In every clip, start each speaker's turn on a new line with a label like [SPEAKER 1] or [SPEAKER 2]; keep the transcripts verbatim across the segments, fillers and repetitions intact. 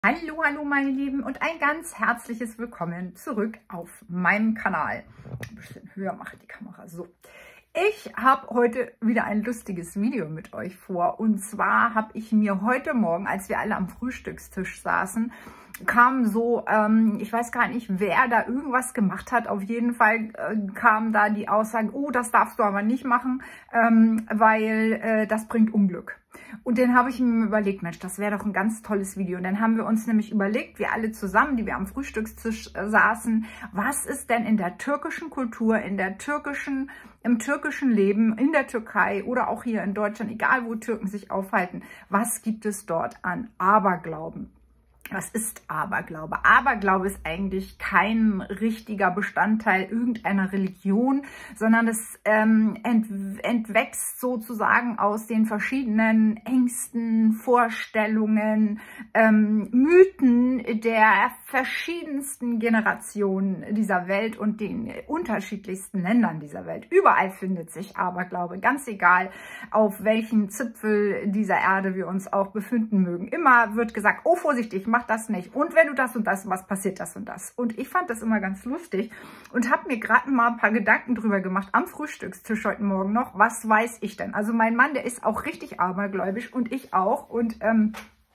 [SPEAKER 1] Hallo, hallo meine Lieben und ein ganz herzliches Willkommen zurück auf meinem Kanal. Ein bisschen höher mache die Kamera, so. Ich habe heute wieder ein lustiges Video mit euch vor und zwar habe ich mir heute Morgen, als wir alle am Frühstückstisch saßen, kam so, ähm, ich weiß gar nicht, wer da irgendwas gemacht hat, auf jeden Fall äh, kam da die Aussage, oh, das darfst du aber nicht machen, ähm, weil äh, das bringt Unglück. Und dann habe ich mir überlegt, Mensch, das wäre doch ein ganz tolles Video. Und dann haben wir uns nämlich überlegt, wir alle zusammen, die wir am Frühstückstisch äh, saßen, was ist denn in der türkischen Kultur, in der türkischen, im türkischen Leben, in der Türkei oder auch hier in Deutschland, egal wo Türken sich aufhalten, was gibt es dort an Aberglauben? Was ist Aberglaube? Aberglaube ist eigentlich kein richtiger Bestandteil irgendeiner Religion, sondern es ähm, ent, entwächst sozusagen aus den verschiedenen Ängsten, Vorstellungen, ähm, Mythen der verschiedensten Generationen dieser Welt und den unterschiedlichsten Ländern dieser Welt. Überall findet sich Aberglaube, ganz egal, auf welchen Zipfel dieser Erde wir uns auch befinden mögen. Immer wird gesagt, oh vorsichtig, mach das nicht. Und wenn du das und das, was passiert das und das? Und ich fand das immer ganz lustig und habe mir gerade mal ein paar Gedanken drüber gemacht am Frühstückstisch heute Morgen noch. Was weiß ich denn? Also mein Mann, der ist auch richtig abergläubisch und ich auch. Und ähm,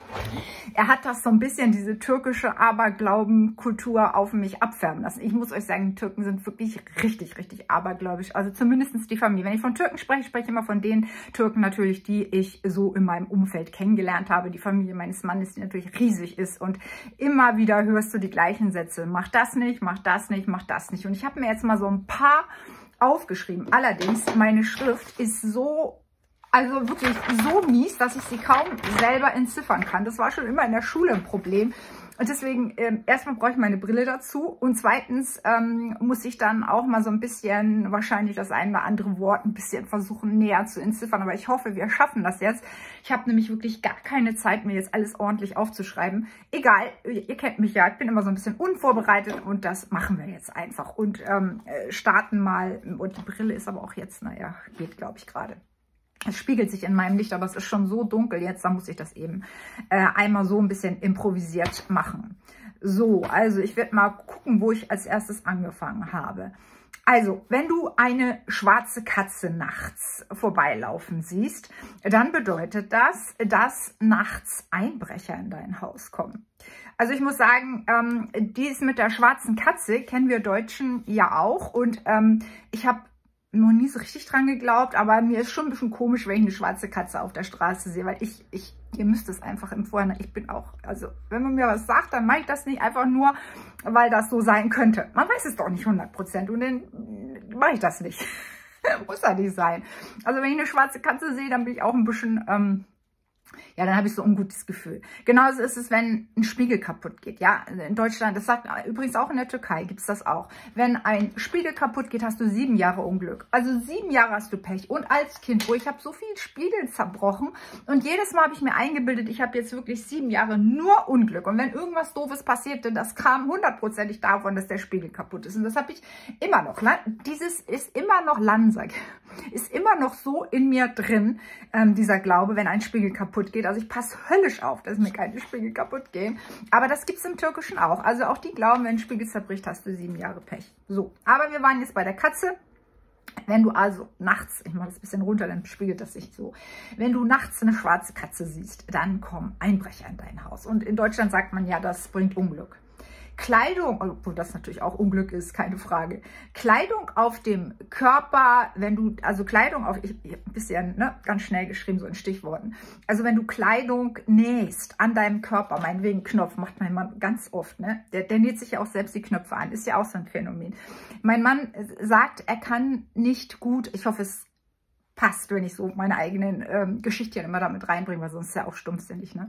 [SPEAKER 1] er hat das so ein bisschen, diese türkische Aberglaubenkultur auf mich abfärben lassen. Ich muss euch sagen, die Türken sind wirklich richtig, richtig abergläubisch. Also zumindest die Familie. Wenn ich von Türken spreche, spreche ich immer von den Türken natürlich, die ich so in meinem Umfeld kennengelernt habe. Die Familie meines Mannes, die natürlich riesig ist. Und immer wieder hörst du die gleichen Sätze. Mach das nicht, mach das nicht, mach das nicht. Und ich habe mir jetzt mal so ein paar aufgeschrieben. Allerdings, meine Schrift ist so... Also wirklich so mies, dass ich sie kaum selber entziffern kann. Das war schon immer in der Schule ein Problem. Und deswegen, ähm, erstmal brauche ich meine Brille dazu. Und zweitens ähm, muss ich dann auch mal so ein bisschen, wahrscheinlich das ein oder andere Wort ein bisschen versuchen näher zu entziffern. Aber ich hoffe, wir schaffen das jetzt. Ich habe nämlich wirklich gar keine Zeit, mir jetzt alles ordentlich aufzuschreiben. Egal, ihr kennt mich ja, ich bin immer so ein bisschen unvorbereitet. Und das machen wir jetzt einfach. Und ähm, starten mal. Und die Brille ist aber auch jetzt, naja, geht glaube ich gerade. Es spiegelt sich in meinem Licht, aber es ist schon so dunkel jetzt, da muss ich das eben äh, einmal so ein bisschen improvisiert machen. So, also ich werde mal gucken, wo ich als erstes angefangen habe. Also, wenn du eine schwarze Katze nachts vorbeilaufen siehst, dann bedeutet das, dass nachts Einbrecher in dein Haus kommen. Also ich muss sagen, ähm, dies mit der schwarzen Katze kennen wir Deutschen ja auch und ähm, ich habe noch nie so richtig dran geglaubt, aber mir ist schon ein bisschen komisch, wenn ich eine schwarze Katze auf der Straße sehe, weil ich, ich, ihr müsst es einfach im Vorhinein, ich bin auch, also wenn man mir was sagt, dann mache ich das nicht einfach nur, weil das so sein könnte. Man weiß es doch nicht hundert Prozent und dann mache ich das nicht. Muss ja nicht sein. Also wenn ich eine schwarze Katze sehe, dann bin ich auch ein bisschen... Ähm, ja, dann habe ich so ein ungutes Gefühl. Genauso ist es, wenn ein Spiegel kaputt geht. Ja, in Deutschland, das sagt übrigens auch in der Türkei, gibt es das auch. Wenn ein Spiegel kaputt geht, hast du sieben Jahre Unglück. Also sieben Jahre hast du Pech. Und als Kind, wo ich habe so viel Spiegel zerbrochen und jedes Mal habe ich mir eingebildet, ich habe jetzt wirklich sieben Jahre nur Unglück. Und wenn irgendwas Doofes passierte, das kam hundertprozentig davon, dass der Spiegel kaputt ist. Und das habe ich immer noch. Dieses ist immer noch Landsack. Ist immer noch so in mir drin, ähm, dieser Glaube, wenn ein Spiegel kaputt geht. Also ich passe höllisch auf, dass mir keine Spiegel kaputt gehen. Aber das gibt es im Türkischen auch. Also auch die glauben, wenn ein Spiegel zerbricht, hast du sieben Jahre Pech. So, aber wir waren jetzt bei der Katze. Wenn du also nachts, ich mache das ein bisschen runter, dann spiegelt das sich so. Wenn du nachts eine schwarze Katze siehst, dann kommen Einbrecher in dein Haus. Und in Deutschland sagt man ja, das bringt Unglück. Kleidung, obwohl das natürlich auch Unglück ist, keine Frage. Kleidung auf dem Körper, wenn du, also Kleidung auf, ich, ich ein bisschen, ne, ganz schnell geschrieben, so in Stichworten. Also wenn du Kleidung nähst an deinem Körper, meinetwegen Knopf, macht mein Mann ganz oft, ne? Der, der näht sich ja auch selbst die Knöpfe an, ist ja auch so ein Phänomen. Mein Mann sagt, er kann nicht gut, ich hoffe, es passt, wenn ich so meine eigenen ähm, Geschichten immer damit reinbringe, weil sonst ist ja auch stumpfsinnig, ne?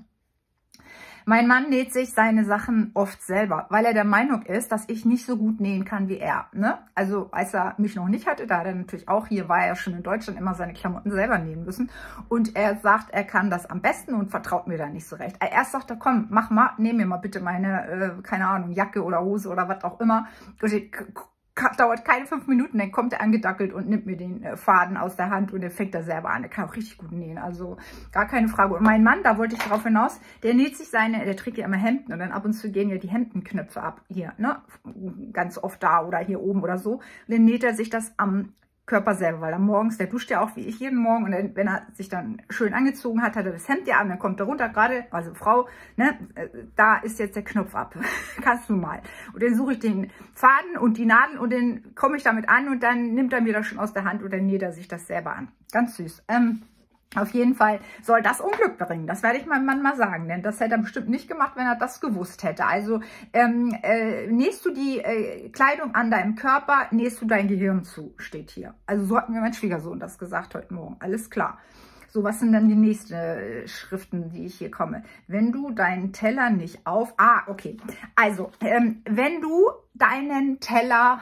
[SPEAKER 1] Mein Mann näht sich seine Sachen oft selber, weil er der Meinung ist, dass ich nicht so gut nähen kann wie er. Ne? Also als er mich noch nicht hatte, da hat er natürlich auch, hier war er schon in Deutschland, immer seine Klamotten selber nähen müssen. Und er sagt, er kann das am besten und vertraut mir da nicht so recht. Erst sagt er, komm, mach mal, näh mir mal bitte meine, äh, keine Ahnung, Jacke oder Hose oder was auch immer. dauert keine fünf Minuten, dann kommt er angedackelt und nimmt mir den äh, Faden aus der Hand und der fängt da selber an. Der kann auch richtig gut nähen, also gar keine Frage. Und mein Mann, da wollte ich drauf hinaus, der näht sich seine, der trägt ja immer Hemden und dann ab und zu gehen ja die Hemdenknöpfe ab, hier, ne, ganz oft da oder hier oben oder so. Und dann näht er sich das am Körper selber, weil er morgens, der duscht ja auch wie ich jeden Morgen und dann, wenn er sich dann schön angezogen hat, hat er das Hemd ja an, dann kommt er runter, gerade, also Frau, ne, da ist jetzt der Knopf ab, kannst du mal. Und dann suche ich den Faden und die Nadel und dann komme ich damit an und dann nimmt er mir das schon aus der Hand und dann näht er sich das selber an. Ganz süß. Ähm, Auf jeden Fall soll das Unglück bringen. Das werde ich meinem Mann mal sagen, denn das hätte er bestimmt nicht gemacht, wenn er das gewusst hätte. Also ähm, äh, nähst du die äh, Kleidung an deinem Körper, nähst du dein Gehirn zu, steht hier. Also so hat mir mein Schwiegersohn das gesagt heute Morgen. Alles klar. So, was sind dann die nächsten äh, Schriften, die ich hier komme? Wenn du deinen Teller nicht auf... Ah, okay. Also, ähm, wenn du deinen Teller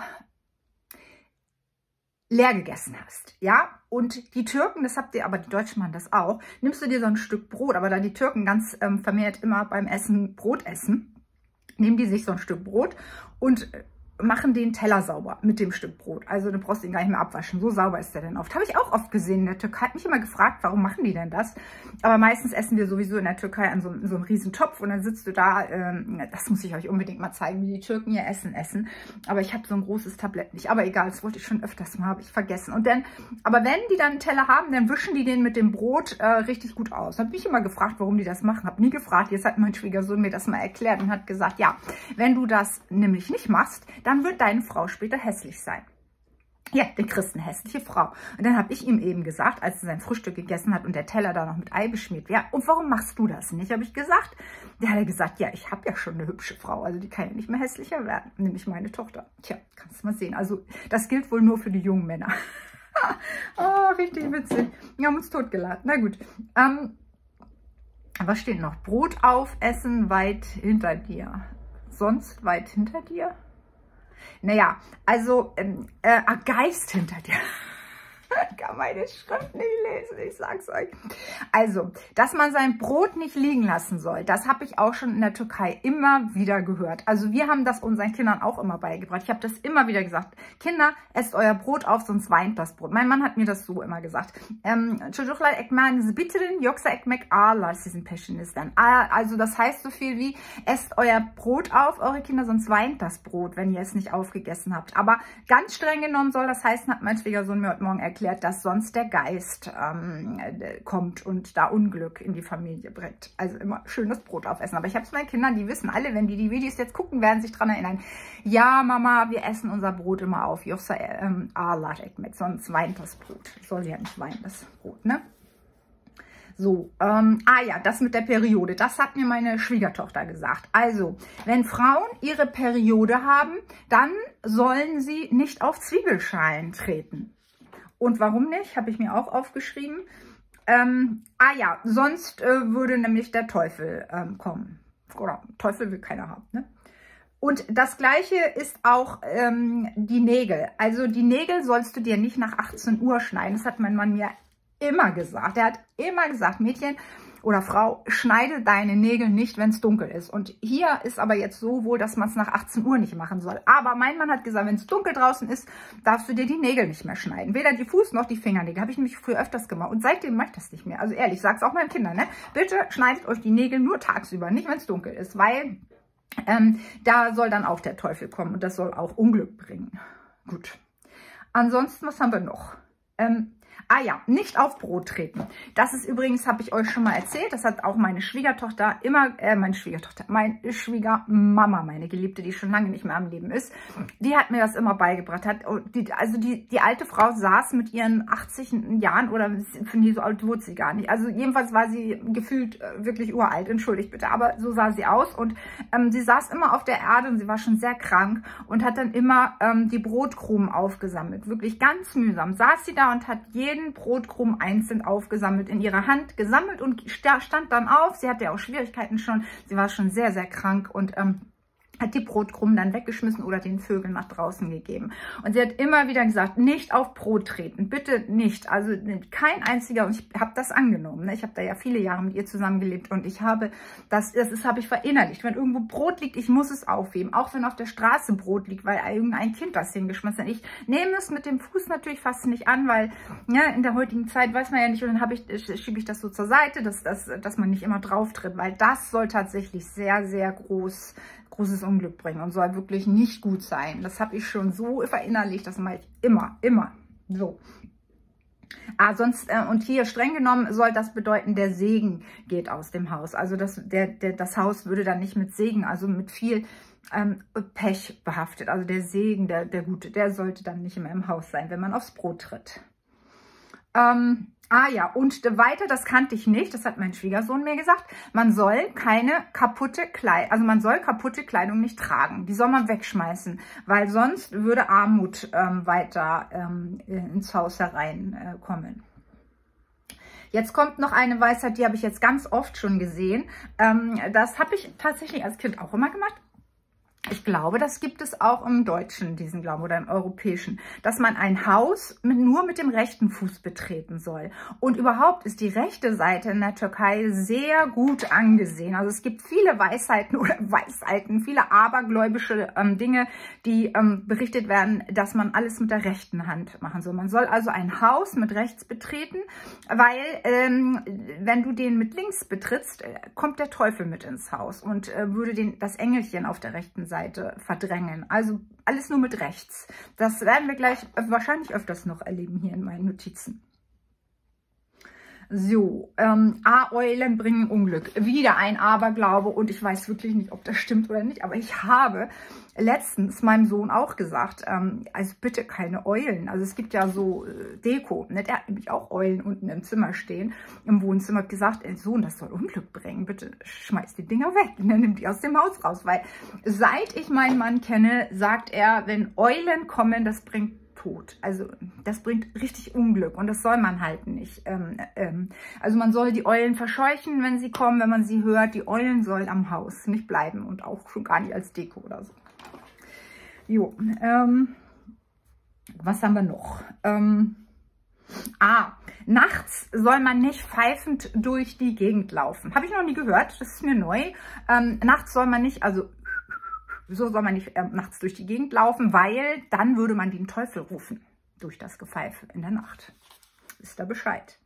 [SPEAKER 1] leer gegessen hast, ja, und die Türken, das habt ihr, aber die Deutschen machen das auch, nimmst du dir so ein Stück Brot, aber da die Türken ganz ähm, vermehrt immer beim Essen Brot essen, nehmen die sich so ein Stück Brot und machen den Teller sauber mit dem Stück Brot. Also du brauchst ihn gar nicht mehr abwaschen. So sauber ist der denn oft. Habe ich auch oft gesehen in der Türkei. Hat mich immer gefragt, warum machen die denn das? Aber meistens essen wir sowieso in der Türkei an so, so einem riesen Topf und dann sitzt du da. Ähm, das muss ich euch unbedingt mal zeigen, wie die Türken ihr Essen essen. Aber ich habe so ein großes Tablett nicht. Aber egal, das wollte ich schon öfters mal, habe ich vergessen. Und dann, aber wenn die dann einen Teller haben, dann wischen die den mit dem Brot äh, richtig gut aus. Habe mich immer gefragt, warum die das machen. Habe nie gefragt. Jetzt hat mein Schwiegersohn mir das mal erklärt und hat gesagt, ja, wenn du das nämlich nicht machst, dann wird deine Frau später hässlich sein. Ja, der kriegst eine hässliche Frau. Und dann habe ich ihm eben gesagt, als er sein Frühstück gegessen hat und der Teller da noch mit Ei beschmiert, ja, und warum machst du das nicht, habe ich gesagt. Der hat er gesagt, ja, ich habe ja schon eine hübsche Frau, also die kann ja nicht mehr hässlicher werden, nämlich meine Tochter. Tja, kannst du mal sehen. Also das gilt wohl nur für die jungen Männer. Oh, richtig witzig. Wir haben uns totgeladen. Na gut. Ähm, was steht noch? Brot aufessen weit hinter dir. Sonst weit hinter dir? Naja, also ähm, äh, Geist hinter dir. Ich kann meine Schrift nicht lesen, ich sag's euch. Also, dass man sein Brot nicht liegen lassen soll, das habe ich auch schon in der Türkei immer wieder gehört. Also wir haben das unseren Kindern auch immer beigebracht. Ich habe das immer wieder gesagt. Kinder, esst euer Brot auf, sonst weint das Brot. Mein Mann hat mir das so immer gesagt. Çocuklar ekmeğinizi bitirin, yoksa ekmek ağlar sizin peşinizden. Also das heißt so viel wie, esst euer Brot auf, eure Kinder, sonst weint das Brot, wenn ihr es nicht aufgegessen habt. Aber ganz streng genommen soll das heißen, hat mein Schwiegersohn mir heute Morgen erklärt, dass sonst der Geist ähm, kommt und da Unglück in die Familie bringt. Also immer schön das Brot aufessen. Aber ich habe es meinen Kindern, die wissen alle, wenn die die Videos jetzt gucken, werden sich daran erinnern. Ja, Mama, wir essen unser Brot immer auf. Yoksa ähm, ağlar ekmek, sonst weint das Brot. Soll ja nicht weinen, das Brot, ne? So, ähm, ah ja, das mit der Periode, das hat mir meine Schwiegertochter gesagt. Also, wenn Frauen ihre Periode haben, dann sollen sie nicht auf Zwiebelschalen treten. Und warum nicht? Habe ich mir auch aufgeschrieben. Ähm, ah ja, sonst äh, würde nämlich der Teufel ähm, kommen. Oder Teufel will keiner haben, ne? Und das Gleiche ist auch ähm, die Nägel. Also die Nägel sollst du dir nicht nach achtzehn Uhr schneiden. Das hat mein Mann mir immer gesagt. Er hat immer gesagt, Mädchen oder Frau, schneide deine Nägel nicht, wenn es dunkel ist. Und hier ist aber jetzt so wohl, dass man es nach achtzehn Uhr nicht machen soll. Aber mein Mann hat gesagt, wenn es dunkel draußen ist, darfst du dir die Nägel nicht mehr schneiden. Weder die Fuß- noch die Fingernägel. Habe ich nämlich früher öfters gemacht. Und seitdem mache ich das nicht mehr. Also ehrlich, ich sage es auch meinen Kindern, ne? Bitte schneidet euch die Nägel nur tagsüber, nicht wenn es dunkel ist. Weil ähm, da soll dann auch der Teufel kommen. Und das soll auch Unglück bringen. Gut. Ansonsten, was haben wir noch? Ähm, Ah ja, nicht auf Brot treten. Das ist übrigens, habe ich euch schon mal erzählt, das hat auch meine Schwiegertochter immer, äh, meine Schwiegertochter, meine Schwiegermama, meine Geliebte, die schon lange nicht mehr am Leben ist, die hat mir das immer beigebracht. Hat, die, also die, die alte Frau saß mit ihren achtzig Jahren, oder nee, so alt wurde sie gar nicht. Also jedenfalls war sie gefühlt äh, wirklich uralt, entschuldigt bitte, aber so sah sie aus. Und ähm, sie saß immer auf der Erde und sie war schon sehr krank und hat dann immer ähm, die Brotkrumen aufgesammelt. Wirklich ganz mühsam saß sie da und hat jeden Brotkrumen einzeln aufgesammelt, in ihrer Hand gesammelt und stand dann auf. Sie hatte ja auch Schwierigkeiten schon. Sie war schon sehr, sehr krank und ähm, hat die Brotkrumen dann weggeschmissen oder den Vögeln nach draußen gegeben. Und sie hat immer wieder gesagt, nicht auf Brot treten, bitte nicht. Also kein einziger, und ich habe das angenommen. Ne? Ich habe da ja viele Jahre mit ihr zusammengelebt und ich habe das, das, das habe ich verinnerlicht. Wenn irgendwo Brot liegt, ich muss es aufheben. Auch wenn auf der Straße Brot liegt, weil irgendein Kind das hingeschmissen hat. Ich nehme es mit dem Fuß natürlich fast nicht an, weil ja, in der heutigen Zeit weiß man ja nicht, und dann habe ich, schiebe ich das so zur Seite, dass, dass, dass man nicht immer drauf tritt, weil das soll tatsächlich sehr, sehr groß großes Unglück bringen und soll wirklich nicht gut sein. Das habe ich schon so verinnerlicht, das mache ich immer, immer so. Ah, sonst, äh, und hier streng genommen soll das bedeuten, der Segen geht aus dem Haus. Also das, der, der, das Haus würde dann nicht mit Segen, also mit viel ähm, Pech behaftet. Also der Segen, der, der Gute, der sollte dann nicht mehr im Haus sein, wenn man aufs Brot tritt. Ähm, ah ja, und weiter, das kannte ich nicht, das hat mein Schwiegersohn mir gesagt, man soll keine kaputte Kleidung, also man soll kaputte Kleidung nicht tragen, die soll man wegschmeißen, weil sonst würde Armut ähm, weiter ähm, ins Haus hereinkommen. Äh, Jetzt kommt noch eine Weisheit, die habe ich jetzt ganz oft schon gesehen, ähm, das habe ich tatsächlich als Kind auch immer gemacht. Ich glaube, das gibt es auch im Deutschen, diesen Glauben, oder im Europäischen, dass man ein Haus mit, nur mit dem rechten Fuß betreten soll. Und überhaupt ist die rechte Seite in der Türkei sehr gut angesehen. Also es gibt viele Weisheiten oder Weisheiten, viele abergläubische ähm, Dinge, die ähm, berichtet werden, dass man alles mit der rechten Hand machen soll. Man soll also ein Haus mit rechts betreten, weil ähm, wenn du den mit links betrittst, kommt der Teufel mit ins Haus und äh, würde den, das Engelchen auf der rechten Seite Seite verdrängen. Also alles nur mit rechts. Das werden wir gleich wahrscheinlich öfters noch erleben hier in meinen Notizen. So, ähm, A-Eulen bringen Unglück. Wieder ein Aberglaube und ich weiß wirklich nicht, ob das stimmt oder nicht, aber ich habe letztens meinem Sohn auch gesagt, ähm, also bitte keine Eulen. Also es gibt ja so äh, Deko, ne? Der hat nämlich auch Eulen unten im Zimmer stehen, im Wohnzimmer, hat gesagt, ey Sohn, das soll Unglück bringen, bitte schmeiß die Dinger weg, ne? Nimm die aus dem Haus raus, weil seit ich meinen Mann kenne, sagt er, wenn Eulen kommen, das bringt Tod. Also das bringt richtig Unglück und das soll man halt nicht. Ähm, ähm, also man soll die Eulen verscheuchen, wenn sie kommen, wenn man sie hört. Die Eulen sollen am Haus nicht bleiben und auch schon gar nicht als Deko oder so. Jo, ähm, was haben wir noch? Ähm, ah, nachts soll man nicht pfeifend durch die Gegend laufen. Habe ich noch nie gehört, das ist mir neu. Ähm, nachts soll man nicht, also so soll man nicht äh, nachts durch die Gegend laufen, weil dann würde man den Teufel rufen durch das Gepfeife in der Nacht. Wisst ihr Bescheid?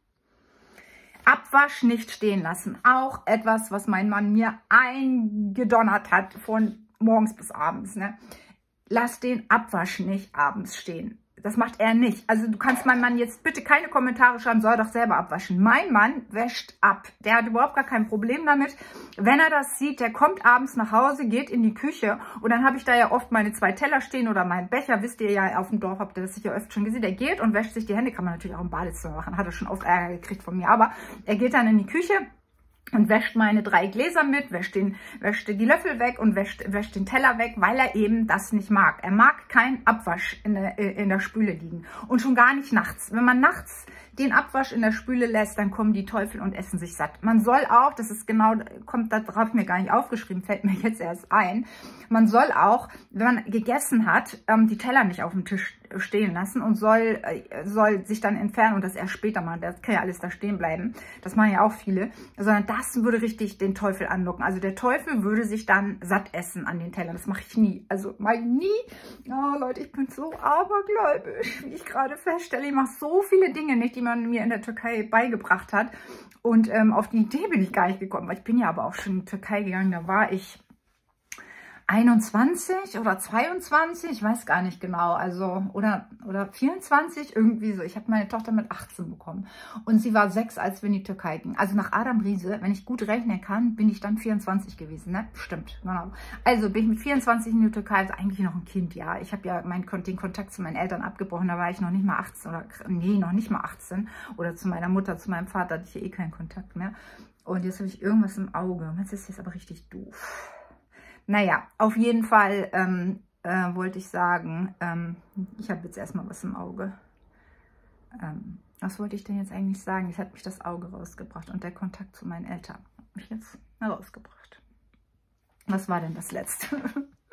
[SPEAKER 1] Abwasch nicht stehen lassen. Auch etwas, was mein Mann mir eingedonnert hat von morgens bis abends. Ne? Lass den Abwasch nicht abends stehen. Das macht er nicht. Also du kannst meinem Mann jetzt bitte keine Kommentare schreiben, soll doch selber abwaschen. Mein Mann wäscht ab. Der hat überhaupt gar kein Problem damit. Wenn er das sieht, der kommt abends nach Hause, geht in die Küche und dann habe ich da ja oft meine zwei Teller stehen oder meinen Becher. Wisst ihr ja, auf dem Dorf habt ihr das sicher öfter schon gesehen. Der geht und wäscht sich die Hände. Kann man natürlich auch im Badezimmer machen. Hat er schon oft Ärger gekriegt von mir. Aber er geht dann in die Küche und wäscht meine drei Gläser mit, wäscht, den, wäscht die Löffel weg und wäscht, wäscht den Teller weg, weil er eben das nicht mag. Er mag keinen Abwasch in der, in der Spüle liegen. Und schon gar nicht nachts. Wenn man nachts den Abwasch in der Spüle lässt, dann kommen die Teufel und essen sich satt. Man soll auch, das ist genau, kommt da drauf mir gar nicht aufgeschrieben, fällt mir jetzt erst ein, man soll auch, wenn man gegessen hat, die Teller nicht auf dem Tisch stehen lassen und soll, soll sich dann entfernen und das erst später machen. Das kann ja alles da stehen bleiben. Das machen ja auch viele. Sondern das würde richtig den Teufel anlocken. Also der Teufel würde sich dann satt essen an den Tellern. Das mache ich nie. Also mache ich nie. Oh Leute, ich bin so abergläubisch, wie ich gerade feststelle. Ich mache so viele Dinge nicht, die man mir in der Türkei beigebracht hat. Und ähm, auf die Idee bin ich gar nicht gekommen. Weil ich bin ja aber auch schon in die Türkei gegangen. Da war ich einundzwanzig oder zweiundzwanzig, ich weiß gar nicht genau, also oder, oder vierundzwanzig, irgendwie so. Ich habe meine Tochter mit achtzehn bekommen und sie war sechs, als wir in die Türkei gingen. Also nach Adam Riese, wenn ich gut rechnen kann, bin ich dann vierundzwanzig gewesen, ne? Stimmt, genau. Also bin ich mit vierundzwanzig in die Türkei, also eigentlich noch ein Kind, ja. Ich habe ja mein, den Kontakt zu meinen Eltern abgebrochen, da war ich noch nicht mal achtzehn oder, nee, noch nicht mal achtzehn. Oder zu meiner Mutter, zu meinem Vater hatte ich ja eh keinen Kontakt mehr. Und jetzt habe ich irgendwas im Auge. Das ist jetzt aber richtig doof. Naja, auf jeden Fall ähm, äh, wollte ich sagen, ähm, ich habe jetzt erstmal was im Auge. Ähm, was wollte ich denn jetzt eigentlich sagen? Jetzt hat mich das Auge rausgebracht und der Kontakt zu meinen Eltern hat mich jetzt rausgebracht. Was war denn das Letzte?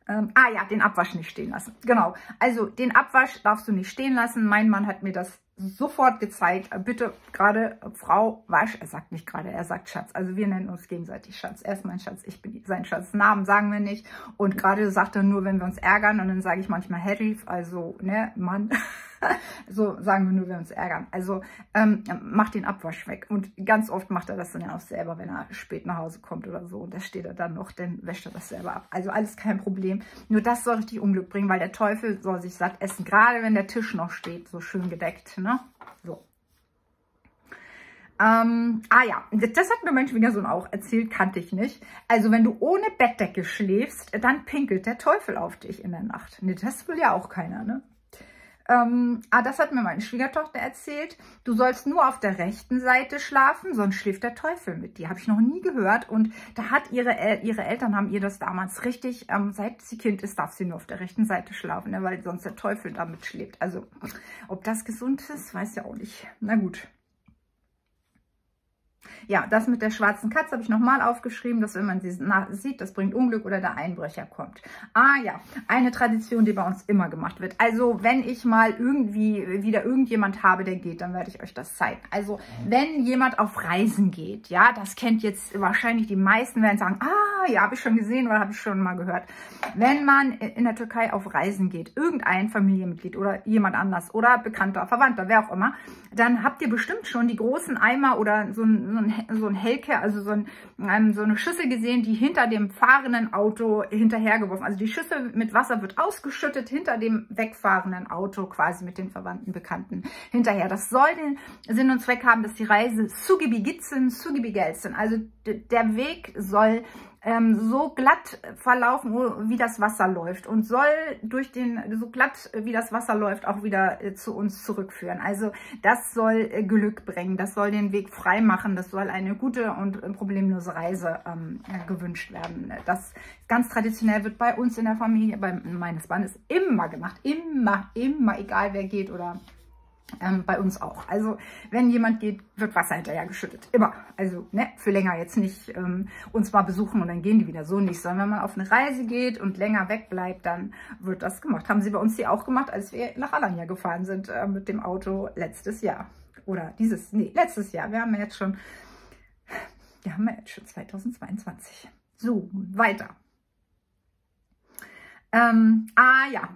[SPEAKER 1] Ähm, ah ja, den Abwasch nicht stehen lassen. Genau. Also den Abwasch darfst du nicht stehen lassen. Mein Mann hat mir das sofort gezeigt. Bitte gerade Frau Wasch. Er sagt nicht gerade, er sagt Schatz. Also wir nennen uns gegenseitig Schatz. Er ist mein Schatz, ich bin sein Schatz. Namen sagen wir nicht. Und gerade sagt er nur, wenn wir uns ärgern. Und dann sage ich manchmal Harry, also ne, Mann. So sagen wir nur, wenn wir uns ärgern. Also ähm, macht den Abwasch weg. Und ganz oft macht er das dann ja auch selber, wenn er spät nach Hause kommt oder so. Und da steht er dann noch, dann wäscht er das selber ab. Also alles kein Problem. Nur das soll richtig Unglück bringen, weil der Teufel soll sich satt essen. Gerade wenn der Tisch noch steht, so schön gedeckt. Ne? So. Ähm, ah ja, das hat mir mein Schwiegersohn auch erzählt, kannte ich nicht. Also wenn du ohne Bettdecke schläfst, dann pinkelt der Teufel auf dich in der Nacht. Ne, das will ja auch keiner, ne? Ähm, ah, das hat mir meine Schwiegertochter erzählt. Du sollst nur auf der rechten Seite schlafen, sonst schläft der Teufel mit dir. Habe ich noch nie gehört. Und da hat ihre, El ihre Eltern haben ihr das damals richtig, ähm, seit sie Kind ist, darf sie nur auf der rechten Seite schlafen, ne, weil sonst der Teufel damit schläft. Also, ob das gesund ist, weiß ja auch nicht. Na gut. Ja, das mit der schwarzen Katze habe ich nochmal aufgeschrieben, dass wenn man sie sieht, das bringt Unglück oder der Einbrecher kommt. Ah ja, eine Tradition, die bei uns immer gemacht wird. Also wenn ich mal irgendwie wieder irgendjemand habe, der geht, dann werde ich euch das zeigen. Also wenn jemand auf Reisen geht, ja, das kennt jetzt wahrscheinlich die meisten, werden sagen, ah ja, habe ich schon gesehen oder habe ich schon mal gehört. Wenn man in der Türkei auf Reisen geht, irgendein Familienmitglied oder jemand anders oder Bekannter, Verwandter, wer auch immer, dann habt ihr bestimmt schon die großen Eimer oder so ein, so ein, so ein Helke, also so, ein, ähm, so eine Schüssel gesehen, die hinter dem fahrenden Auto hinterhergeworfen. Also die Schüssel mit Wasser wird ausgeschüttet hinter dem wegfahrenden Auto, quasi mit den Verwandten, Bekannten hinterher. Das soll den Sinn und Zweck haben, dass die Reise sugibi gitsin, sugibi gelsin. Also der Weg soll ähm, so glatt verlaufen, wie das Wasser läuft und soll durch den, so glatt wie das Wasser läuft, auch wieder äh, zu uns zurückführen. Also das soll äh, Glück bringen, das soll den Weg frei machen, das soll eine gute und äh, problemlose Reise ähm, äh, gewünscht werden. Das ganz traditionell wird bei uns in der Familie, bei meines Mannes immer gemacht, immer, immer, egal wer geht oder Ähm, bei uns auch. Also wenn jemand geht, wird Wasser hinterher geschüttet. Immer. Also ne, für länger jetzt nicht ähm, uns mal besuchen und dann gehen die wieder, so nicht. Sondern wenn man auf eine Reise geht und länger weg bleibt, dann wird das gemacht. Haben sie bei uns hier auch gemacht, als wir nach Alanya gefahren sind äh, mit dem Auto letztes Jahr. Oder dieses, nee, letztes Jahr. Wir haben ja jetzt schon, wir haben ja jetzt schon zweitausendzweiundzwanzig. So, weiter. Ähm, ah ja,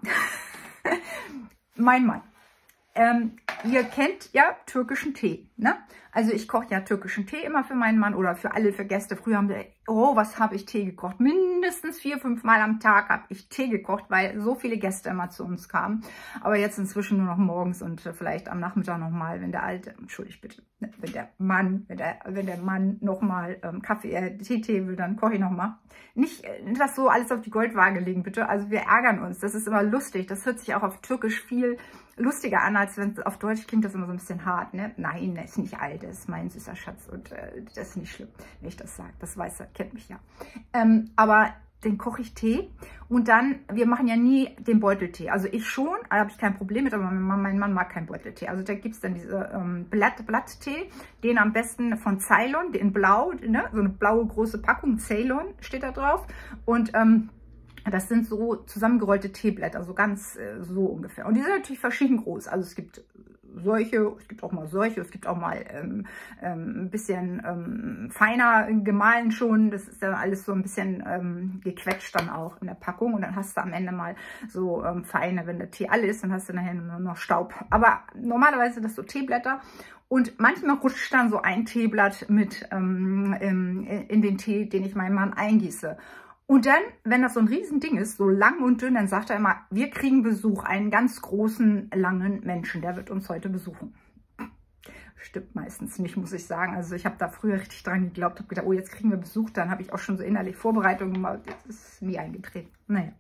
[SPEAKER 1] mein Mann. Ähm, ihr kennt ja türkischen Tee, ne? Also ich koche ja türkischen Tee immer für meinen Mann oder für alle, für Gäste. Früher haben wir, oh, was habe ich Tee gekocht? Mindestens vier, fünf Mal am Tag habe ich Tee gekocht, weil so viele Gäste immer zu uns kamen. Aber jetzt inzwischen nur noch morgens und vielleicht am Nachmittag nochmal, wenn der alte, entschuldigt bitte, wenn der Mann, wenn der, wenn der Mann nochmal ähm, Kaffee, äh, Tee, Tee will, dann koche ich nochmal. Nicht, äh, das so alles auf die Goldwaage legen, bitte. Also wir ärgern uns. Das ist immer lustig. Das hört sich auch auf Türkisch viel lustiger an, als wenn es auf Deutsch klingt, das immer so ein bisschen hart, ne? Nein, das ist nicht alt, das ist mein süßer Schatz und äh, das ist nicht schlimm, wenn ich das sage. Das weiß er, kennt mich ja. Ähm, aber den koche ich Tee und dann, wir machen ja nie den Beuteltee. Also ich schon, da habe ich kein Problem mit, aber mein Mann, mein Mann mag keinen Beuteltee. Also da gibt es dann diese ähm, Blatt, Blatttee, den am besten von Ceylon, den blau, ne? So eine blaue große Packung, Ceylon steht da drauf und ähm, das sind so zusammengerollte Teeblätter, so ganz äh, so ungefähr. Und die sind natürlich verschieden groß. Also es gibt solche, es gibt auch mal solche, es gibt auch mal ähm, ähm, ein bisschen ähm, feiner gemahlen schon. Das ist dann alles so ein bisschen ähm, gequetscht dann auch in der Packung. Und dann hast du am Ende mal so ähm, feine, wenn der Tee alle ist, dann hast du nachher nur noch Staub. Aber normalerweise sind das so Teeblätter. Und manchmal rutscht dann so ein Teeblatt mit ähm, in, in den Tee, den ich meinem Mann eingieße. Und dann, wenn das so ein Riesending ist, so lang und dünn, dann sagt er immer, wir kriegen Besuch, einen ganz großen, langen Menschen, der wird uns heute besuchen. Stimmt meistens nicht, muss ich sagen. Also ich habe da früher richtig dran geglaubt, habe gedacht, oh, jetzt kriegen wir Besuch. Dann habe ich auch schon so innerlich Vorbereitungen gemacht. Jetzt ist es nie eingetreten. Naja.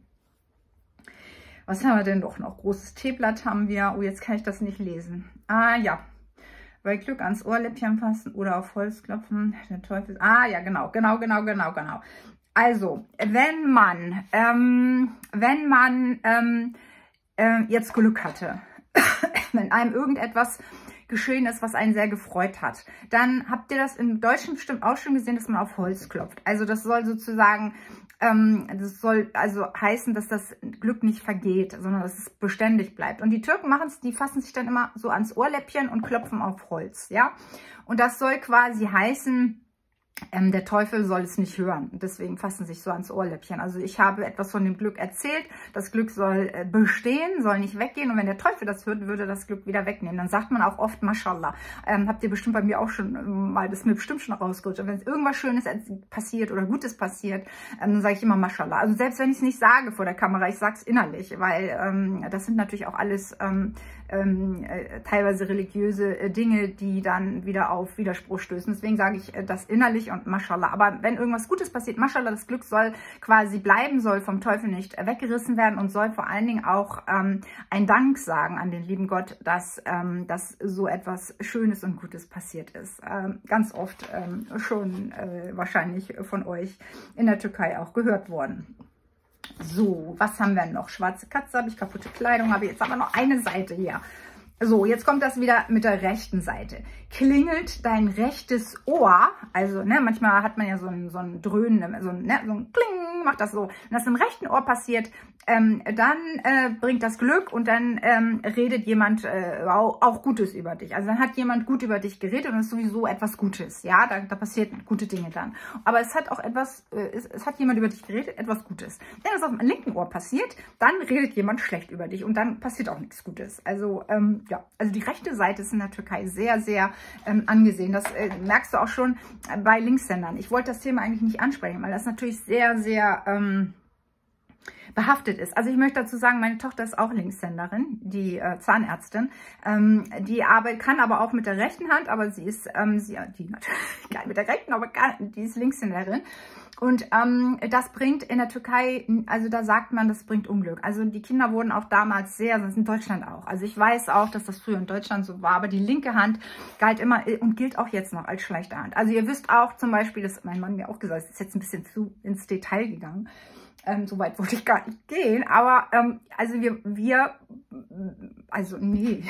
[SPEAKER 1] Was haben wir denn doch noch? Großes Teeblatt haben wir. Oh, jetzt kann ich das nicht lesen. Ah, ja. Bei Glück ans Ohrläppchen fassen oder auf Holz klopfen. Der Teufel. Ah, ja, genau, genau, genau, genau, genau. Also, wenn man, ähm, wenn man ähm, äh, jetzt Glück hatte, wenn einem irgendetwas geschehen ist, was einen sehr gefreut hat, dann habt ihr das im Deutschen bestimmt auch schon gesehen, dass man auf Holz klopft. Also das soll sozusagen Ähm, das soll also heißen, dass das Glück nicht vergeht, sondern dass es beständig bleibt. Und die Türken machen es, die fassen sich dann immer so ans Ohrläppchen und klopfen auf Holz, ja. Und das soll quasi heißen, Ähm, der Teufel soll es nicht hören. Deswegen fassen sich so ans Ohrläppchen. Also ich habe etwas von dem Glück erzählt. Das Glück soll äh, bestehen, soll nicht weggehen. Und wenn der Teufel das hört, würde das Glück wieder wegnehmen. Dann sagt man auch oft, Mashallah. Ähm, habt ihr bestimmt bei mir auch schon ähm, mal, das ist mir bestimmt schon rausgerutscht. Wenn es irgendwas Schönes passiert oder Gutes passiert, ähm, dann sage ich immer Mashallah. Also selbst wenn ich es nicht sage vor der Kamera, ich sage es innerlich. Weil ähm, das sind natürlich auch alles ähm, ähm, äh, teilweise religiöse äh, Dinge, die dann wieder auf Widerspruch stößen. Deswegen sage ich äh, das innerlich und Mashallah. Aber wenn irgendwas Gutes passiert, Mashallah, das Glück soll quasi bleiben, soll vom Teufel nicht weggerissen werden und soll vor allen Dingen auch ähm, ein Dank sagen an den lieben Gott, dass, ähm, dass so etwas Schönes und Gutes passiert ist. Ähm, ganz oft ähm, schon äh, wahrscheinlich von euch in der Türkei auch gehört worden. So, was haben wir noch? Schwarze Katze, habe ich kaputte Kleidung, habe ich jetzt aber noch eine Seite hier. So, jetzt kommt das wieder mit der rechten Seite. Klingelt dein rechtes Ohr, also ne, manchmal hat man ja so ein, so ein Dröhnen, so ein, ne, so ein Kling, macht das so. Wenn das im rechten Ohr passiert, ähm, dann äh, bringt das Glück und dann ähm, redet jemand äh, auch, auch Gutes über dich. Also dann hat jemand gut über dich geredet und es ist sowieso etwas Gutes, ja, da, da passieren gute Dinge dann. Aber es hat auch etwas, äh, es, es hat jemand über dich geredet, etwas Gutes. Wenn das auf dem linken Ohr passiert, dann redet jemand schlecht über dich und dann passiert auch nichts Gutes. Also, ähm, ja, also die rechte Seite ist in der Türkei sehr, sehr ähm, angesehen. Das äh, merkst du auch schon bei Linkshändern. Ich wollte das Thema eigentlich nicht ansprechen, weil das natürlich sehr, sehr ähm, behaftet ist. Also ich möchte dazu sagen, meine Tochter ist auch Linkshänderin, die äh, Zahnärztin. Ähm, die arbeitet, kann aber auch mit der rechten Hand, aber sie ist, ähm, sie, die natürlich mit der rechten, aber gar, die ist Linkshänderin. Und ähm, das bringt in der Türkei, also da sagt man, das bringt Unglück. Also die Kinder wurden auch damals sehr, das ist in Deutschland auch. Also ich weiß auch, dass das früher in Deutschland so war, aber die linke Hand galt immer und gilt auch jetzt noch als schlechte Hand. Also ihr wisst auch zum Beispiel, das hat mein Mann mir auch gesagt, es ist jetzt ein bisschen zu ins Detail gegangen. Ähm, so weit wollte ich gar nicht gehen, aber ähm, also wir, wir, also nee.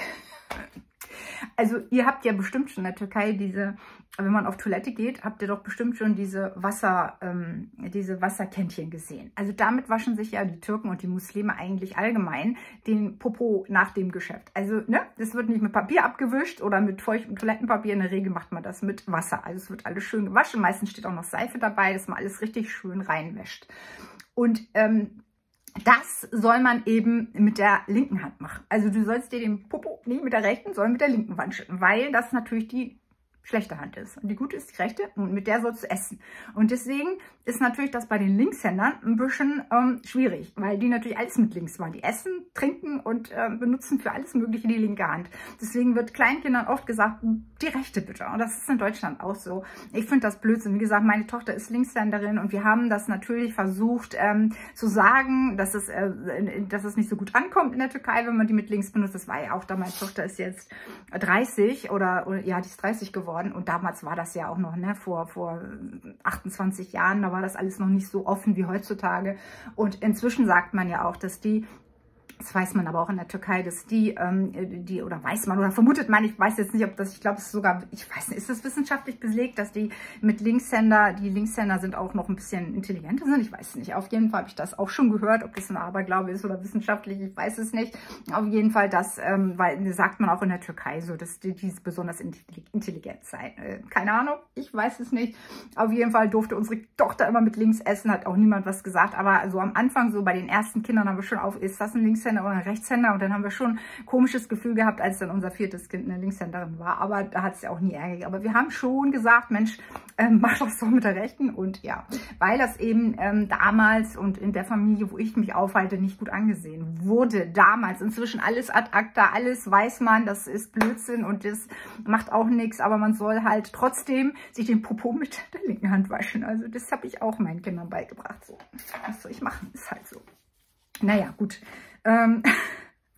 [SPEAKER 1] Also ihr habt ja bestimmt schon in der Türkei diese, wenn man auf Toilette geht, habt ihr doch bestimmt schon diese Wasser, ähm, diese Wasserkännchen gesehen. Also damit waschen sich ja die Türken und die Muslime eigentlich allgemein den Popo nach dem Geschäft. Also ne, das wird nicht mit Papier abgewischt oder mit feuchtem Toilettenpapier. In der Regel macht man das mit Wasser. Also es wird alles schön gewaschen. Meistens steht auch noch Seife dabei, dass man alles richtig schön reinwäscht. Und ähm, das soll man eben mit der linken Hand machen. Also du sollst dir den Popo nicht mit der rechten, sondern mit der linken waschen, weil das natürlich die schlechte Hand ist. Und die gute ist die rechte und mit der sollst du essen. Und deswegen ist natürlich das bei den Linkshändern ein bisschen ähm, schwierig, weil die natürlich alles mit links machen. Die essen, trinken und äh, benutzen für alles Mögliche die linke Hand. Deswegen wird Kleinkindern oft gesagt, die rechte bitte. Und das ist in Deutschland auch so. Ich finde das Blödsinn. Wie gesagt, meine Tochter ist Linkshänderin und wir haben das natürlich versucht ähm, zu sagen, dass es, äh, dass es nicht so gut ankommt in der Türkei, wenn man die mit links benutzt. Das war ja auch da, meine Tochter ist jetzt dreißig oder, oder ja, die ist dreißig geworden. Und damals war das ja auch noch, ne, vor, vor achtundzwanzig Jahren, da war das alles noch nicht so offen wie heutzutage. Und inzwischen sagt man ja auch, dass die, das weiß man aber auch in der Türkei, dass die, ähm, die, oder weiß man, oder vermutet man, ich weiß jetzt nicht, ob das, ich glaube, es ist sogar, ich weiß nicht, ist das wissenschaftlich belegt, dass die mit Linkshänder, die Linkshänder sind auch noch ein bisschen intelligenter sind? Ich weiß es nicht. Auf jeden Fall habe ich das auch schon gehört, ob das ein Aberglaube ist oder wissenschaftlich, ich weiß es nicht. Auf jeden Fall, das, ähm, weil, sagt man auch in der Türkei so, dass die, die besonders intelligent seien. Äh, keine Ahnung, ich weiß es nicht. Auf jeden Fall durfte unsere Tochter immer mit links essen, hat auch niemand was gesagt, aber so am Anfang, so bei den ersten Kindern haben wir schon auf, ist das ein Linkshänder oder ein Rechtshänder? Und dann haben wir schon ein komisches Gefühl gehabt, als dann unser viertes Kind eine Linkshänderin war. Aber da hat es ja auch nie Ärger. Aber wir haben schon gesagt, Mensch, ähm, mach das doch mit der Rechten. Und ja, weil das eben ähm, damals und in der Familie, wo ich mich aufhalte, nicht gut angesehen wurde. Damals, inzwischen alles ad acta, alles weiß man, das ist Blödsinn und das macht auch nichts. Aber man soll halt trotzdem sich den Popo mit der linken Hand waschen. Also das habe ich auch meinen Kindern beigebracht. So, was soll ich machen? Ist halt so. Naja, gut. Ähm,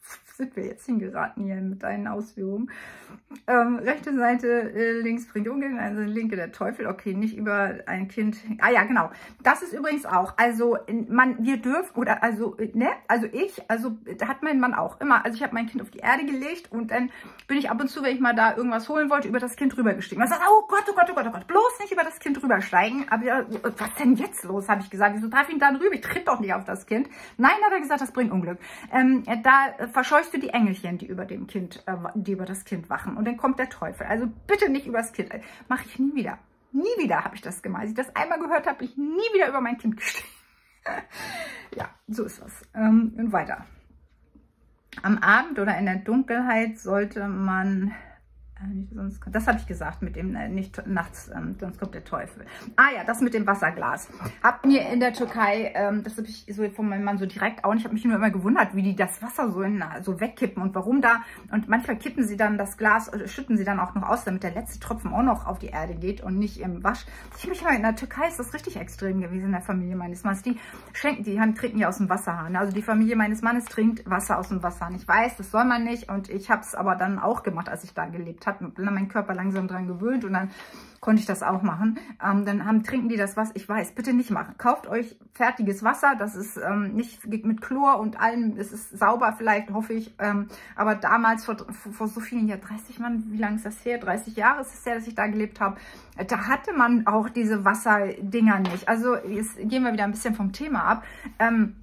[SPEAKER 1] sind wir jetzt hingeraten hier mit deinen Ausführungen? Ähm, rechte Seite, äh, links bringt Unglück, also linke der Teufel. Okay, nicht über ein Kind. Ah ja, genau. Das ist übrigens auch. Also man, wir dürfen, oder also, ne, also ich, also da hat mein Mann auch immer, also ich habe mein Kind auf die Erde gelegt und dann bin ich ab und zu, wenn ich mal da irgendwas holen wollte, über das Kind rübergestiegen. Und sagt, oh Gott, oh Gott, oh Gott, oh Gott, bloß nicht über das Kind rübersteigen. Aber ja, was denn jetzt los, habe ich gesagt. Wieso darf ich ihn dann rüber? Ich tritt doch nicht auf das Kind. Nein, hat er gesagt, das bringt Unglück. Ähm, da verscheuchst du die Engelchen, die über dem Kind, äh, die über das Kind wachen. Und dann kommt der Teufel. Also bitte nicht über das Kind. Mache ich nie wieder. Nie wieder habe ich das gemacht. Als ich das einmal gehört habe, ich nie wieder über mein Kind gestiegen. Ja, so ist das. Ähm, und weiter. Am Abend oder in der Dunkelheit sollte man... Sonst, das habe ich gesagt, mit dem äh, nicht nachts, ähm, sonst kommt der Teufel. Ah ja, das mit dem Wasserglas. Hab mir in der Türkei, ähm, das habe ich so von meinem Mann so direkt auch nicht, ich habe mich nur immer gewundert, wie die das Wasser so, in, so wegkippen und warum da. Und manchmal kippen sie dann das Glas, äh, schütten sie dann auch noch aus, damit der letzte Tropfen auch noch auf die Erde geht und nicht im Wasch. Ich mich mal, in der Türkei ist das richtig extrem gewesen, in der Familie meines Mannes. Die schenken, die haben, trinken ja aus dem Wasserhahn. Also die Familie meines Mannes trinkt Wasser aus dem Wasserhahn. Ich weiß, das soll man nicht und ich habe es aber dann auch gemacht, als ich da gelebt habe. Bin an meinen Körper langsam dran gewöhnt und dann konnte ich das auch machen. Ähm, dann haben, trinken die das Wasser. Ich weiß, bitte nicht machen. Kauft euch fertiges Wasser. Das ist ähm, nicht mit Chlor und allem. Es ist sauber vielleicht, hoffe ich. Ähm, aber damals, vor, vor so vielen Jahren, dreißig Mann, wie lange ist das her? dreißig Jahre ist es her, dass ich da gelebt habe. Da hatte man auch diese Wasserdinger nicht. Also jetzt gehen wir wieder ein bisschen vom Thema ab. Ähm,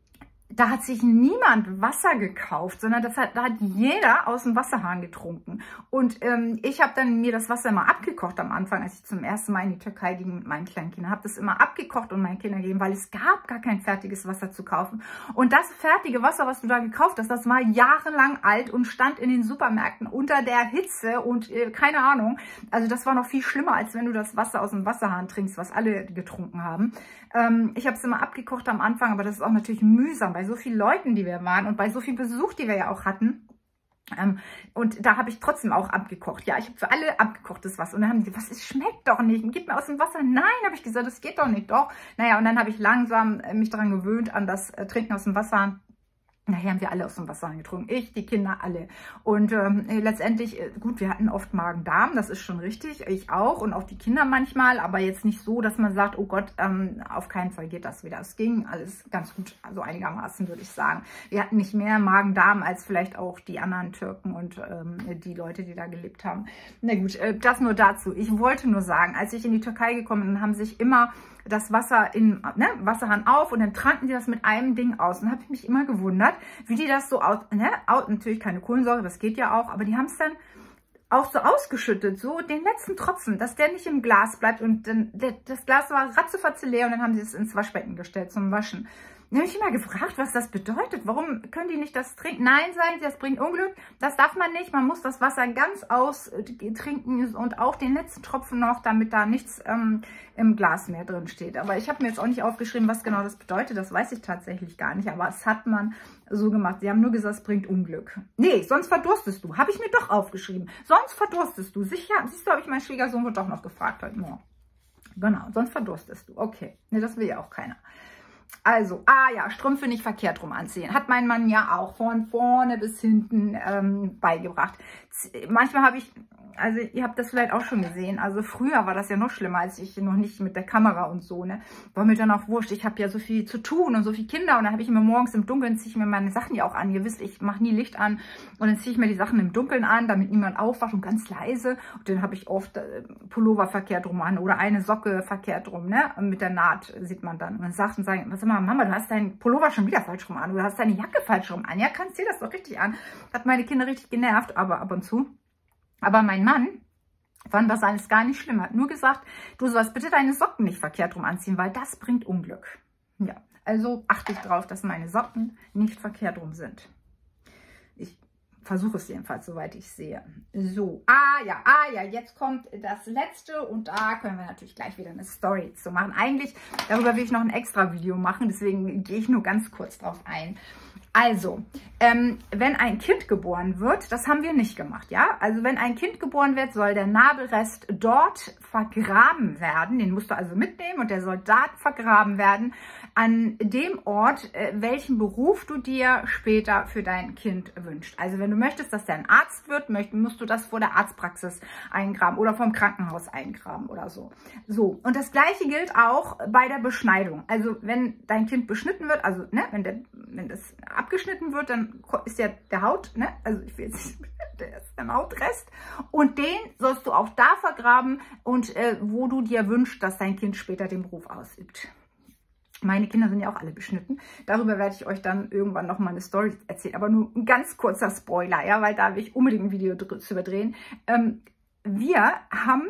[SPEAKER 1] Da hat sich niemand Wasser gekauft, sondern das hat, da hat jeder aus dem Wasserhahn getrunken. Und ähm, ich habe dann mir das Wasser immer abgekocht am Anfang, als ich zum ersten Mal in die Türkei ging mit meinen kleinen Kindern. Habe das immer abgekocht und meinen Kindern gegeben, weil es gab gar kein fertiges Wasser zu kaufen. Und das fertige Wasser, was du da gekauft hast, das war jahrelang alt und stand in den Supermärkten unter der Hitze und äh, keine Ahnung. Also das war noch viel schlimmer, als wenn du das Wasser aus dem Wasserhahn trinkst, was alle getrunken haben. Ähm, ich habe es immer abgekocht am Anfang, aber das ist auch natürlich mühsam bei so vielen Leuten, die wir waren und bei so viel Besuch, die wir ja auch hatten. Ähm, und da habe ich trotzdem auch abgekocht. Ja, ich habe für alle abgekochtes Wasser. Und dann haben die gesagt, was, es schmeckt doch nicht. Gib mir aus dem Wasser. Nein, habe ich gesagt, das geht doch nicht. Doch. Naja, und dann habe ich langsam äh, mich daran gewöhnt, an das äh, Trinken aus dem Wasser. Nachher haben wir alle aus dem Wasser getrunken. Ich, die Kinder, alle. Und ähm, letztendlich, gut, wir hatten oft Magen-Darm, das ist schon richtig. Ich auch und auch die Kinder manchmal. Aber jetzt nicht so, dass man sagt, oh Gott, ähm, auf keinen Fall geht das wieder. Es ging alles ganz gut, also einigermaßen, würde ich sagen. Wir hatten nicht mehr Magen-Darm als vielleicht auch die anderen Türken und ähm, die Leute, die da gelebt haben. Na gut, äh, das nur dazu. Ich wollte nur sagen, als ich in die Türkei gekommen bin, haben sich immer das Wasser in, ne, Wasserhahn auf und dann tranken die das mit einem Ding aus. Und dann habe ich mich immer gewundert, wie die das so aus, ne, aus, natürlich keine Kohlensäure, das geht ja auch, aber die haben es dann auch so ausgeschüttet, so den letzten Tropfen, dass der nicht im Glas bleibt und dann, der, das Glas war ratzefatze leer und dann haben sie es ins Waschbecken gestellt zum Waschen. Dann habe ich immer gefragt, was das bedeutet. Warum können die nicht das trinken? Nein, sagen sie, das bringt Unglück. Das darf man nicht. Man muss das Wasser ganz aus trinken und auch den letzten Tropfen noch, damit da nichts ähm, im Glas mehr drin steht. Aber ich habe mir jetzt auch nicht aufgeschrieben, was genau das bedeutet. Das weiß ich tatsächlich gar nicht. Aber es hat man so gemacht. Sie haben nur gesagt, es bringt Unglück. Nee, sonst verdurstest du. Habe ich mir doch aufgeschrieben. Sonst verdurstest du. Sicher, siehst du, habe ich meinen Schwiegersohn wohl doch noch gefragt heute Morgen. Genau, sonst verdurstest du. Okay, nee, das will ja auch keiner. Also, ah ja, Strümpfe nicht verkehrt rum anziehen. Hat mein Mann ja auch von vorne bis hinten ähm, beigebracht. Manchmal habe ich, also ihr habt das vielleicht auch schon gesehen, also früher war das ja noch schlimmer, als ich noch nicht mit der Kamera und so, ne. War mir dann auch wurscht, ich habe ja so viel zu tun und so viele Kinder und dann habe ich immer morgens im Dunkeln, ziehe ich mir meine Sachen ja auch an. Ihr wisst, ich mache nie Licht an und dann ziehe ich mir die Sachen im Dunkeln an, damit niemand aufwacht und ganz leise. Und dann habe ich oft äh, Pullover verkehrt rum an oder eine Socke verkehrt rum, ne. Und mit der Naht sieht man dann. Und dann sagt und sagen, was immer, Mama, du hast deinen Pullover schon wieder falsch rum an oder hast deine Jacke falsch rum an. Ja, kannst du dir das doch richtig an. Hat meine Kinder richtig genervt, aber ab und zu. Aber mein Mann fand das alles gar nicht schlimm. Hat nur gesagt, du sollst bitte deine Socken nicht verkehrt rum anziehen, weil das bringt Unglück. Ja, also achte ich darauf, dass meine Socken nicht verkehrt rum sind. Ich versuche es jedenfalls, soweit ich sehe. So, ah ja, ah ja, jetzt kommt das Letzte und da können wir natürlich gleich wieder eine Story zu machen. Eigentlich, darüber will ich noch ein extra Video machen, deswegen gehe ich nur ganz kurz drauf ein. Also, ähm, wenn ein Kind geboren wird, das haben wir nicht gemacht, ja? Also wenn ein Kind geboren wird, soll der Nabelrest dort vergraben werden. Den musst du also mitnehmen und der soll dort vergraben werden. an dem Ort, äh, welchen Beruf du dir später für dein Kind wünschst. Also wenn du möchtest, dass der ein Arzt wird, möcht, musst du das vor der Arztpraxis eingraben oder vom Krankenhaus eingraben oder so. So, und das Gleiche gilt auch bei der Beschneidung. Also wenn dein Kind beschnitten wird, also ne, wenn, der, wenn das abgeschnitten wird, dann ist ja der Haut, ne, also ich will jetzt nicht, der ist ein Hautrest, und den sollst du auch da vergraben und äh, wo du dir wünschst, dass dein Kind später den Beruf ausübt. Meine Kinder sind ja auch alle beschnitten. Darüber werde ich euch dann irgendwann noch mal eine Story erzählen. Aber nur ein ganz kurzer Spoiler, ja, weil da will ich unbedingt ein Video zu überdrehen. Ähm, wir haben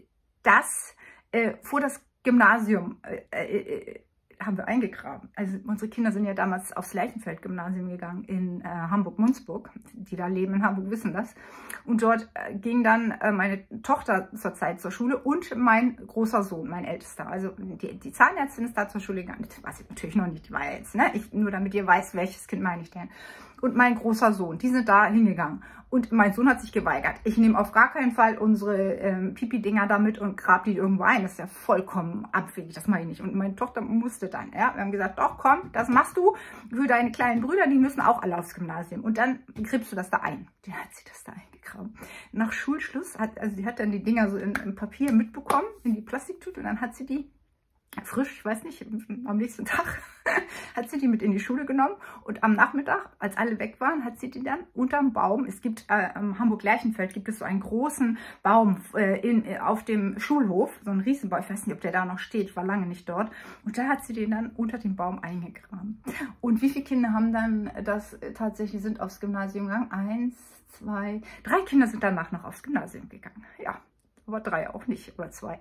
[SPEAKER 1] das äh, vor das Gymnasium äh, äh, haben wir eingegraben. Also unsere Kinder sind ja damals aufs Lerchenfeld-Gymnasium gegangen in äh, Hamburg-Munzburg. Die da leben in Hamburg wissen das. Und dort äh, ging dann äh, meine Tochter zur Zeit zur Schule und mein großer Sohn, mein Ältester. Also die, die Zahnärztin ist da zur Schule gegangen. Das weiß ich natürlich noch nicht, die war ja jetzt, ne? Ich, nur damit ihr weißt, welches Kind meine ich denn. Und mein großer Sohn, die sind da hingegangen. Und mein Sohn hat sich geweigert. Ich nehme auf gar keinen Fall unsere ähm, Pipi-Dinger da mit und grab die irgendwo ein. Das ist ja vollkommen abwegig, das mache ich nicht. Und meine Tochter musste dann, ja. Wir haben gesagt, doch, komm, das machst du für deine kleinen Brüder, die müssen auch alle aufs Gymnasium. Und dann gräbst du das da ein. Dann hat sie das da eingegraben. Nach Schulschluss, hat, also sie hat dann die Dinger so in, in Papier mitbekommen, in die Plastiktüte, und dann hat sie die frisch, ich weiß nicht, am nächsten Tag hat sie die mit in die Schule genommen, und am Nachmittag, als alle weg waren, hat sie die dann unterm Baum, es gibt äh, am Hamburg-Lerchenfeld gibt es so einen großen Baum äh, in, äh, auf dem Schulhof, so ein Riesenbaum, ich weiß nicht, ob der da noch steht, ich war lange nicht dort, und da hat sie den dann unter dem Baum eingegraben. Und wie viele Kinder haben dann das äh, tatsächlich, sind aufs Gymnasium gegangen? Eins, zwei, drei Kinder sind danach noch aufs Gymnasium gegangen. Ja, aber drei auch nicht, oder zwei.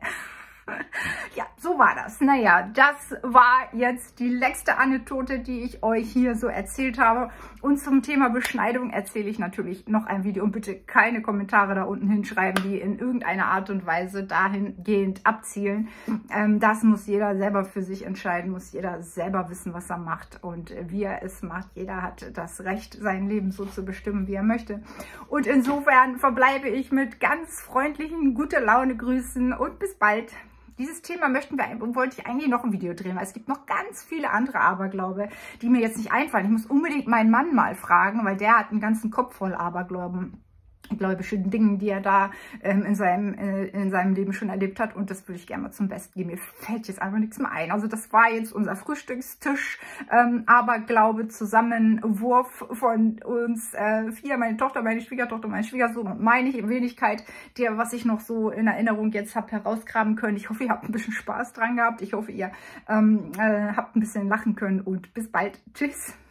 [SPEAKER 1] Ja, so war das. Naja, das war jetzt die letzte Anekdote, die ich euch hier so erzählt habe. Und zum Thema Beschneidung erzähle ich natürlich noch ein Video. Und bitte keine Kommentare da unten hinschreiben, die in irgendeiner Art und Weise dahingehend abzielen. Ähm, das muss jeder selber für sich entscheiden, muss jeder selber wissen, was er macht und wie er es macht. Jeder hat das Recht, sein Leben so zu bestimmen, wie er möchte. Und insofern verbleibe ich mit ganz freundlichen, gute Laune Grüßen und bis bald. Dieses Thema möchten wir, wollte ich eigentlich noch ein Video drehen, weil es gibt noch ganz viele andere Aberglaube, die mir jetzt nicht einfallen. Ich muss unbedingt meinen Mann mal fragen, weil der hat einen ganzen Kopf voll Aberglauben. Gläubischen Dingen, die er da ähm, in, seinem, äh, in seinem Leben schon erlebt hat, und das würde ich gerne mal zum Besten geben. Mir fällt jetzt einfach nichts mehr ein. Also das war jetzt unser Frühstückstisch, ähm, Aberglaube, Zusammenwurf von uns äh, vier, meine Tochter, meine Schwiegertochter, mein Schwiegersohn und meine Wenigkeit, der, was ich noch so in Erinnerung jetzt habe herausgraben können. Ich hoffe, ihr habt ein bisschen Spaß dran gehabt. Ich hoffe, ihr ähm, äh, habt ein bisschen lachen können, und bis bald. Tschüss.